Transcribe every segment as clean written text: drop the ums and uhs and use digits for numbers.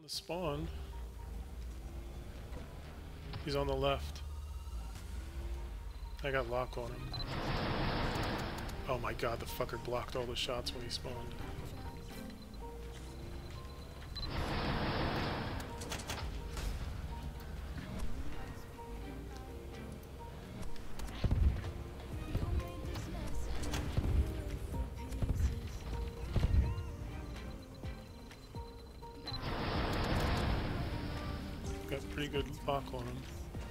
the spawn. He's on the left. I got lock on him. Oh my god, the fucker blocked all the shots when he spawned. Got pretty good lock on him.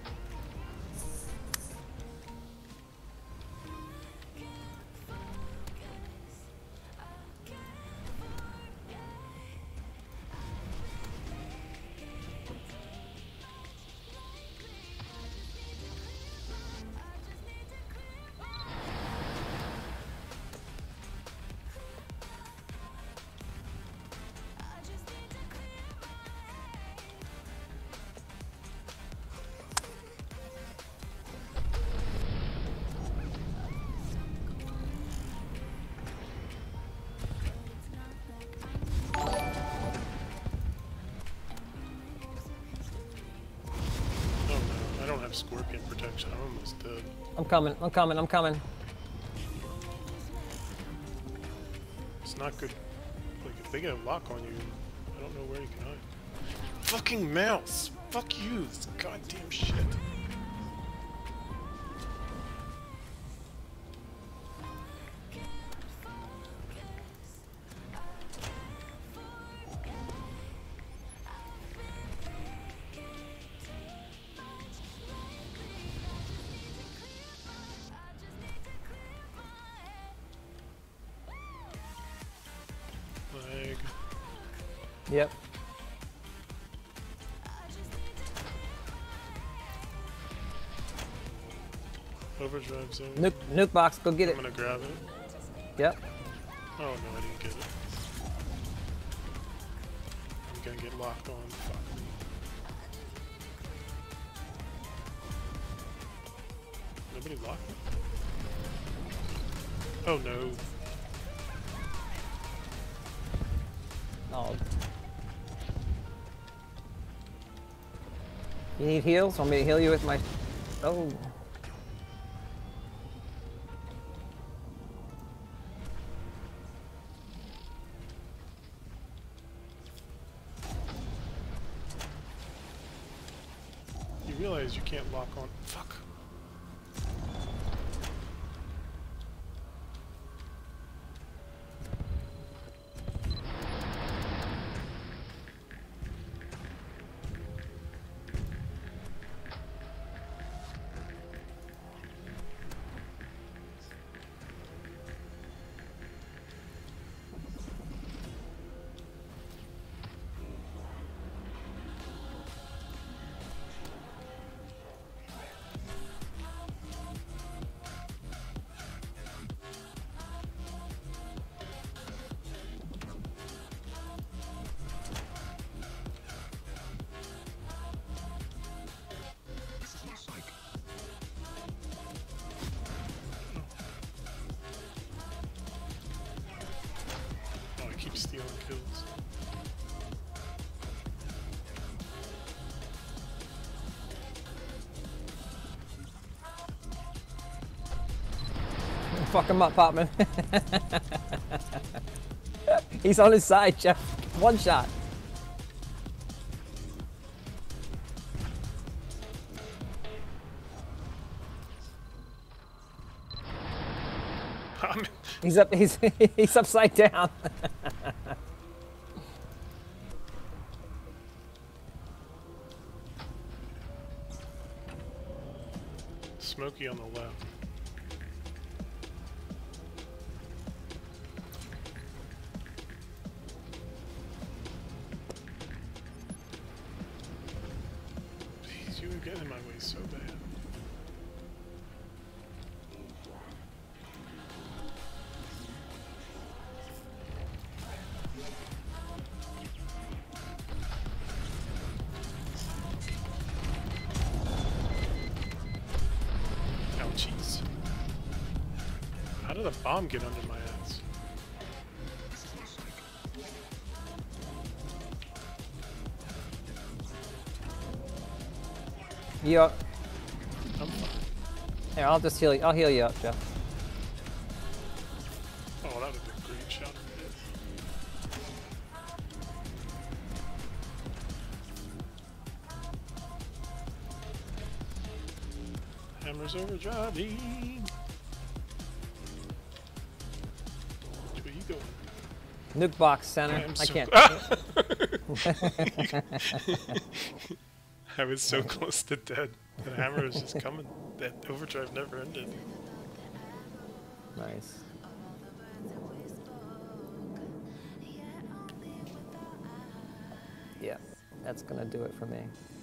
Scorpion protection. I'm almost dead. I'm coming. I'm coming. I'm coming. It's not good. Like, if they get a lock on you, I don't know where you can hide. Fucking mouse! Fuck you! It's goddamn shit. Yep. Overdrive zone. Nuke box, go get it. I'm gonna grab it. Yep. Oh no, I didn't get it. I'm gonna get locked on. Fuck me. Nobody locked me? Oh no. Oh. You need heals? Want me to heal you with my... Oh. You realize you can't lock on... Fuck. Keep stealing kills. Fuck him up, Popman. He's on his side, Jeff. One shot. He's up. He's upside down. Smokey on the left. Jeez, you were getting in my way so bad. Ouchies. How did a bomb get under my ass? 'Cause You. I'm fine. Here, I'll just heal you. I'll heal you up, Jeff. Oh, that would have been a great shot. Hammers overdriving. Which way you going? Nuke box center. I'm I so- can't. I was so close to dead. The hammer was just coming. That overdrive never ended. Nice. Yeah, that's gonna do it for me.